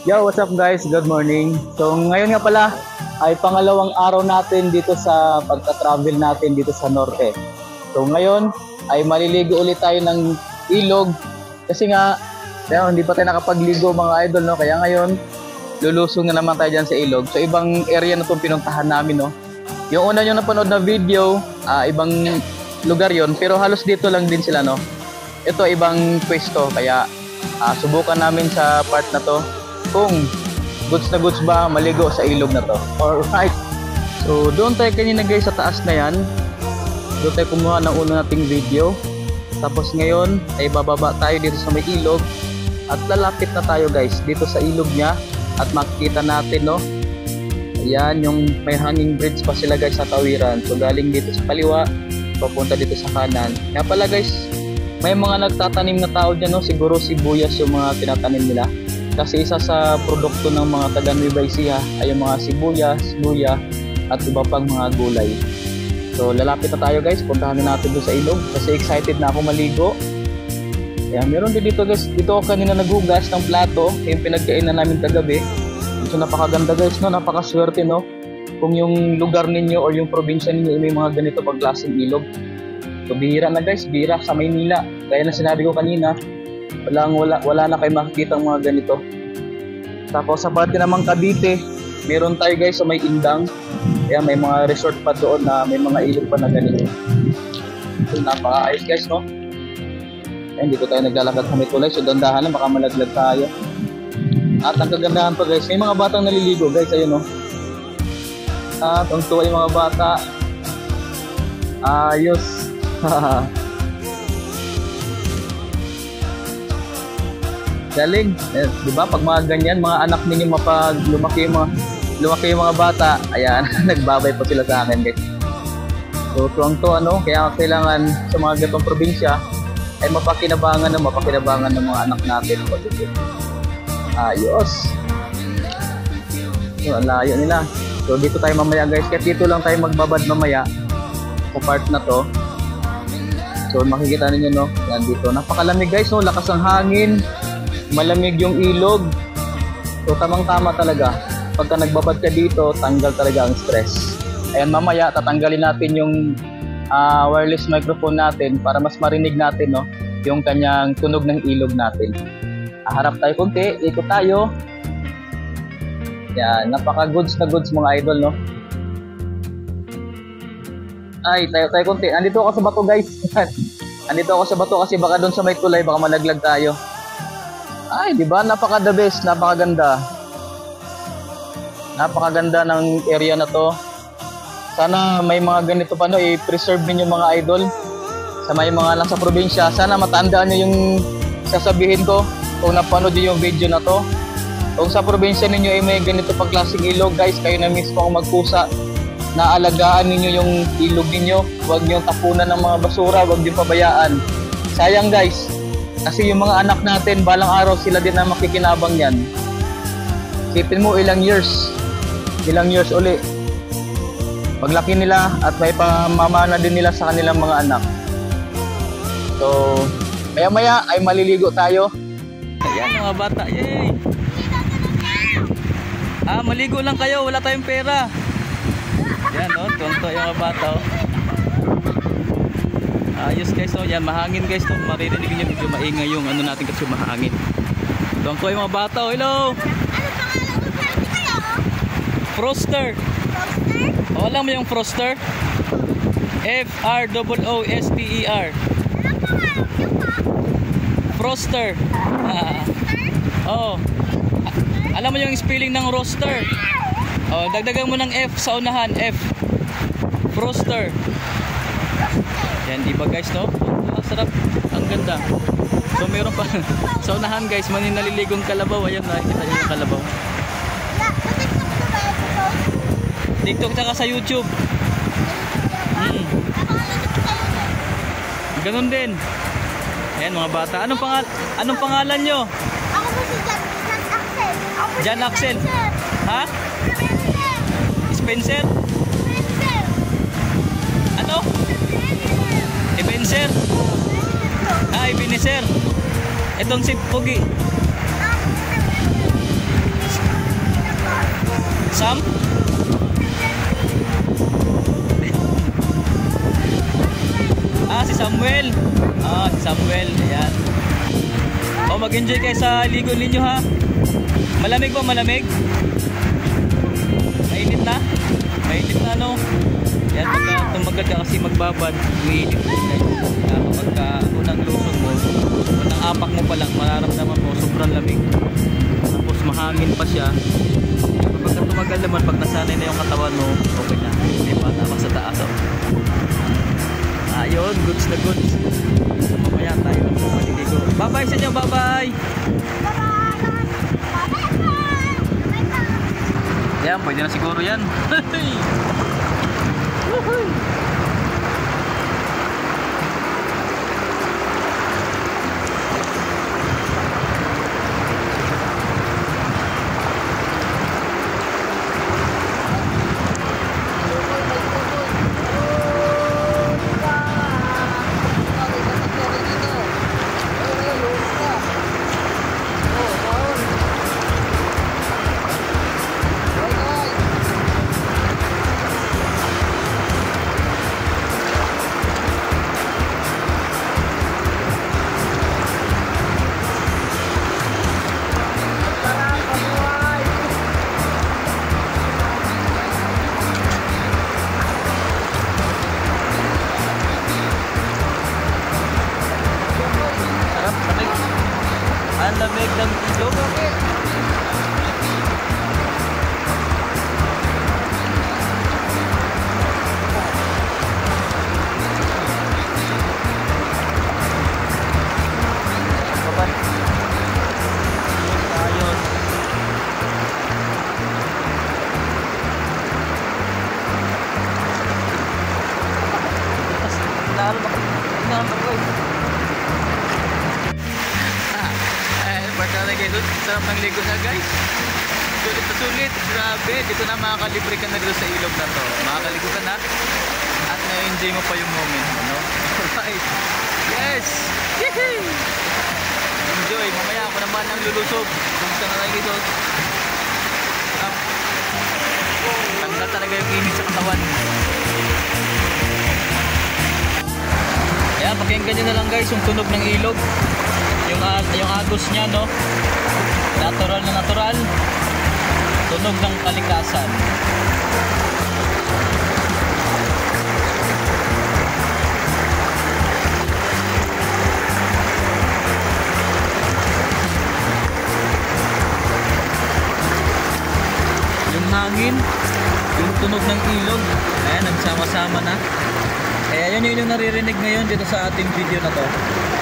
Yo, what's up guys? Good morning. So ngayon nga pala ay pangalawang araw natin dito sa pagta-travel natin dito sa norte. So ngayon ay maliligo ulit tayo ng ilog kasi nga hindi pa tayo nakapagligo mga idol, no? Kaya ngayon lulusong na naman tayo dyan sa ilog. So ibang area na itong pinuntahan namin, no? Yung una nyo napanood na video, ibang lugar yon, pero halos dito lang din sila, no? Ito ibang pwesto, kaya subukan namin sa part na to kung goods na goods ba maligo sa ilog na to. Alright, so doon tayo kanina guys sa taas na yan, doon tayo kumuha ng una nating video. Tapos ngayon ay bababa tayo dito sa may ilog at lalapit na tayo guys dito sa ilog niya at makikita natin, no, ayan yung may hanging bridge pa sila guys sa tawiran. So galing dito sa kaliwa papunta dito sa kanan. Nga pala guys, may mga nagtatanim na tao dyan, no? Siguro sibuyas yung mga tinatanim nila. Kasi isa sa produkto ng mga taga Nueva Ecija ay yung mga sibuyas, luya, at iba pang mga gulay. So lalapit na tayo guys, puntahan na natin doon sa ilog kasi excited na ako maligo. Ayan, meron din dito guys, dito ako kanina naghugas ng plato, yung pinagkainan namin kagabi. So napakaganda guys, no? Napakaswerte, no? Kung yung lugar ninyo or yung probinsya ninyo may mga ganito pang klaseng ilog. So bihira na guys, bihira sa Maynila. Kaya na sinabi ko kanina, wala na kayo makikita mga ganito. Tapos sa parte namang Cavite, meron tayo guys sa may Indang. Kaya may mga resort pa doon na may mga ilog pa na ganito. So napaka-ayos guys, no? Ayan, dito tayo naglalakad sa may tulay. So dandahan na, baka malaglag tayo. At ang kagandahan pa guys, may mga batang naliligo guys, ayun, no? At ang tuwa yung mga bata. Ayos. Galing, di ba? Pag mga ganyan, mga anak ninyo mapag lumaki yung mga bata, ayan, nagbabay po sila sa akin, guys. So, tuwang-tuwa, no? Kaya kailangan sa mga ganitong probinsya ay mapakinabangan ng mga anak natin. Ayos. So, ang layo nila. So, dito tayo mamaya, guys. Kaya dito lang tayo magbabad mamaya sa part na to. So, makikita ninyo, no? Yan dito. Napakalamig, guys, no? Lakas ng hangin. Malamig yung ilog. So tamang-tama talaga. Pagka nagbabad ka dito, tanggal talaga ang stress. Ayan, mamaya tatanggalin natin yung wireless microphone natin para mas marinig natin, no, yung kanyang tunog ng ilog natin. Harap tayo konti, ikot tayo. Yan, napaka-goods na goods mga idol, no. Ay, tayo konti. Andito ako sa bato, guys. Andito ako sa bato kasi baka doon sa may tulay baka malaglag tayo. Ay, di ba? Napaka-the best, napakaganda. Napakaganda ng area na to. Sana may mga ganito pa, no, i-preserve niyo mga idol. Sa may mga lang sa probinsya, sana matandaan niyo yung sasabihin ko kung napanood niyo yung video na to. Kung sa probinsya ninyo ay may ganito pang klaseng ilog, guys, kayo na mismo ang magpusa na alagaan niyo yung ilog niyo. Huwag niyo tapunan ng mga basura, huwag niyo pabayaan. Sayang, guys. Kasi yung mga anak natin, balang araw sila din na makikinabang yan. Isipin mo ilang years uli. Paglaki nila at may pamamana din nila sa kanilang mga anak. So, maya-maya ay maliligo tayo. Ayan mga bata, yay! Maligo lang kayo, wala tayong pera. Yan, oh, tuwang-tuwa yung mga bata, oh. Ayos guys, so yan, mahangin guys, no? Maririnig nyo medyo maingay yung ano natin kasi mahangin. Doon ko yung mga bata, oh, hello! Ano pangalan mo kayo? Froster. Froster? O, alam mo yung Froster? F-R-O-O-S-T-E-R. Ano pangalan nyo pa? Froster. Oo. Alam mo yung spelling ng roster? O, dagdagan mo ng F sa unahan, F. Froster. Yan, diba guys, no? Sarap, ang ganda. So meron pa sa unahan guys, naliligong kalabaw. Ayan, nakikita nyo yung kalabaw. TikTok tsaka sa YouTube. Ganun din. Ayan mga bata. Anong pangalan nyo? Ako po si Jan Axel. Jan Axel. Ha? Spencer? Spencer. Ano? Ebenezer. Ebenezer. Itong si Pogi. Sam? Si Samuel. Si Samuel. Ayan. Mag-enjoy kayo sa ligo ninyo ha. Malamig ba? Malamig? Mainit na? Mainit na no? Yan, pagka tumagal ka kasi magbabad, umiinit din guys. Pagka unang lusog mo, unang apak mo pa lang, mararamdaman mo sobrang lamig. Tapos mahangin pa siya. Pagka tumagal naman, pag nasanay na yung katawan mo, okay na. Diba? Tapos sa taas oh. Ayun, goods na goods. Mamaya tayo maliligo. Bye bye sa inyo, bye bye. Yan, pwede na siguro yan. Ang lamig ng ilog. Ayun. Sarap ng ligo na guys. Sulit na sulit. Grabe. Dito na makakalibre ka na dito sa ilog na to. Makakaligo ka na. At na-enjoy mo pa yung moment. Ano? Alright. Yes! Yehey! Enjoy. Mamaya ako naman ang lulusog. Kung saan na tayo tanggal talaga yung init sa katawan. Ayan, pakinggan nyo na lang guys yung tunog ng ilog. Yung agos niya, no? Natural na natural. Tunog ng kalikasan. Yung hangin, yung tunog ng ilog, ayan, nagsama-sama na. Kaya yun yung naririnig ngayon dito sa ating video na to.